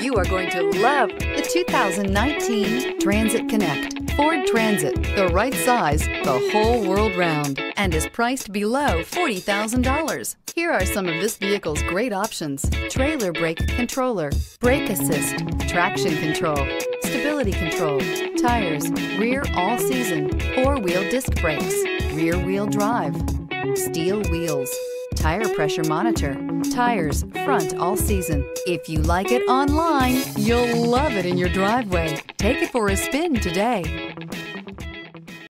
You are going to love the 2019 Transit Connect. Ford Transit, the right size the whole world round, and is priced below $40,000. Here are some of this vehicle's great options: trailer brake controller, brake assist, traction control, stability control, tires, rear all-season, four-wheel disc brakes, rear-wheel drive, steel wheels, tire pressure monitor, tires front all season. If you like it online, you'll love it in your driveway. Take it for a spin today.